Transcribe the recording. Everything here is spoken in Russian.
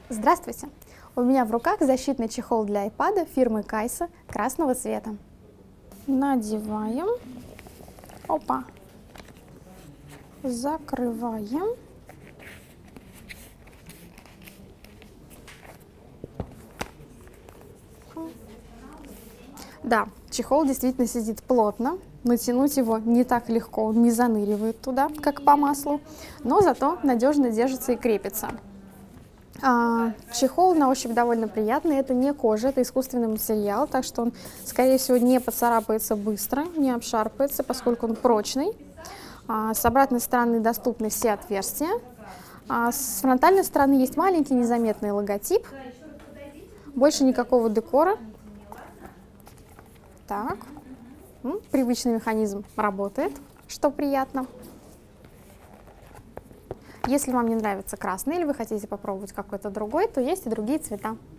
Здравствуйте! У меня в руках защитный чехол для iPad фирмы Кайса красного цвета. Надеваем. Опа. Закрываем. Да, чехол действительно сидит плотно. Натянуть его не так легко, он не заныривает туда, как по маслу, но зато надежно держится и крепится. Чехол на ощупь довольно приятный, это не кожа, это искусственный материал, так что он, скорее всего, не поцарапается быстро, не обшарпается, поскольку он прочный. С обратной стороны доступны все отверстия. С фронтальной стороны есть маленький незаметный логотип, больше никакого декора. Так, привычный механизм работает, что приятно. Если вам не нравится красный или вы хотите попробовать какой-то другой, то есть и другие цвета.